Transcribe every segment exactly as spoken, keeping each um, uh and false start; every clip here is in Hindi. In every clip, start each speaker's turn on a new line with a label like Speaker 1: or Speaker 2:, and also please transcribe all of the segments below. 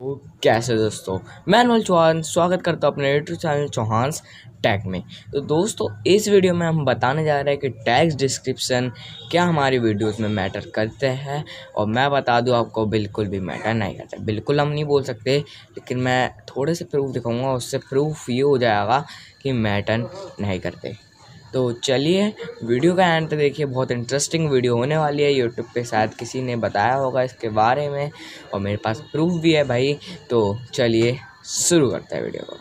Speaker 1: तो कैसे दोस्तों, मैं अनुल चौहान स्वागत करता हूँ अपने यूट्यूब चैनल चौहान्स टैग में। तो दोस्तों, इस वीडियो में हम बताने जा रहे हैं कि टैग डिस्क्रिप्शन क्या हमारी वीडियोस में मैटर करते हैं। और मैं बता दूं आपको, बिल्कुल भी मैटर नहीं करते। बिल्कुल हम नहीं बोल सकते, लेकिन मैं थोड़े से प्रूफ दिखाऊंगा, उससे प्रूफ ये हो जाएगा कि मैटर नहीं करते। तो चलिए वीडियो का एंड तक देखिए, बहुत इंटरेस्टिंग वीडियो होने वाली है। यूट्यूब पे शायद किसी ने बताया होगा इसके बारे में और मेरे पास प्रूफ भी है भाई। तो चलिए शुरू करते हैं वीडियो को।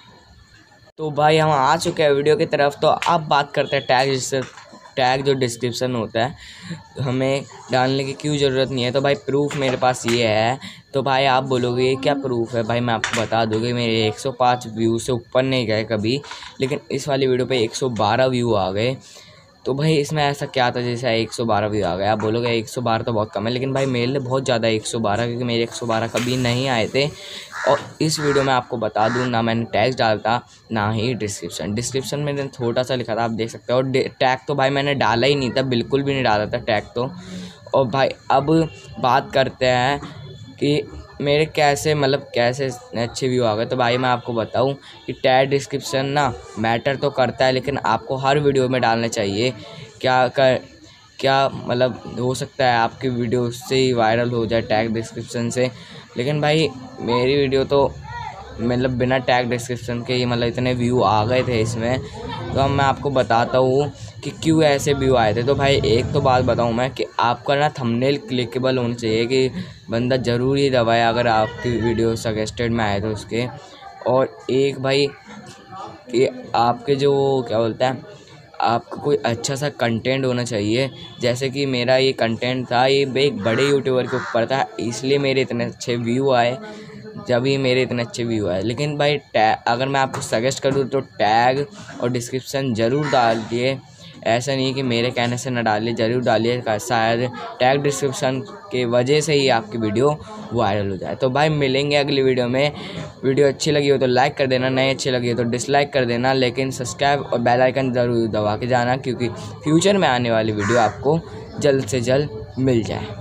Speaker 1: तो भाई हम आ चुके हैं वीडियो की तरफ। तो अब बात करते हैं टैग, जिससे टैग जो डिस्क्रिप्शन होता है हमें डालने की क्यों ज़रूरत नहीं है। तो भाई प्रूफ मेरे पास ये है। तो भाई आप बोलोगे ये क्या प्रूफ है भाई, मैं आपको बता दूँगी। मेरे एक सौ पाँच व्यू से ऊपर नहीं गए कभी, लेकिन इस वाली वीडियो पे एक सौ बारह व्यू आ गए। तो भाई इसमें ऐसा क्या था जैसे एक सौ बारह व्यू आ गया। आप बोलोगे एक सौ बारह तो बहुत कम है, लेकिन भाई मेरे लिए बहुत ज़्यादा एक सौ बारह, क्योंकि मेरे एक सौ बारह कभी नहीं आए थे। और इस वीडियो में आपको बता दूं, ना मैंने टैग डालता ना ही डिस्क्रिप्शन डिस्क्रिप्शन मैंने छोटा सा लिखा था, आप देख सकते हो। और टैग तो भाई मैंने डाला ही नहीं था, बिल्कुल भी नहीं डाला था टैग तो। और भाई अब बात करते हैं कि मेरे कैसे मतलब कैसे अच्छे व्यू आ गए। तो भाई मैं आपको बताऊं कि टैग डिस्क्रिप्शन ना मैटर तो करता है, लेकिन आपको हर वीडियो में डालना चाहिए। क्या कर क्या मतलब हो सकता है आपकी वीडियो से ही वायरल हो जाए टैग डिस्क्रिप्शन से, लेकिन भाई मेरी वीडियो तो मतलब बिना टैग डिस्क्रिप्शन के ही मतलब इतने व्यू आ गए थे इसमें। तो अब मैं आपको बताता हूँ कि क्यों ऐसे व्यू आए थे। तो भाई एक तो बात बताऊँ मैं कि आपका ना थंबनेल क्लिकेबल होना चाहिए, कि बंदा ज़रूर ही दबाए अगर आपकी वीडियो सजेस्टेड में आए तो उसके। और एक भाई कि आपके जो क्या बोलते हैं, आपका कोई अच्छा सा कंटेंट होना चाहिए। जैसे कि मेरा ये कंटेंट था, ये एक बड़े यूट्यूबर के ऊपर था, इसलिए मेरे इतने अच्छे व्यू आए। जब ही मेरे इतने अच्छे व्यू आए। लेकिन भाई टैग अगर मैं आपको सजेस्ट कर दूँ तो टैग और डिस्क्रिप्शन ज़रूर डालिए। ऐसा नहीं कि मेरे कहने से न डालिए, ज़रूर डालिए। शायद टैग डिस्क्रिप्शन के वजह से ही आपकी वीडियो वायरल हो जाए। तो भाई मिलेंगे अगली वीडियो में। वीडियो अच्छी लगी हो तो लाइक कर देना, नहीं अच्छी लगी हो तो डिसलाइक कर देना, लेकिन सब्सक्राइब और बेल आइकन ज़रूर दबा के जाना, क्योंकि फ्यूचर में आने वाली वीडियो आपको जल्द से जल्द मिल जाए।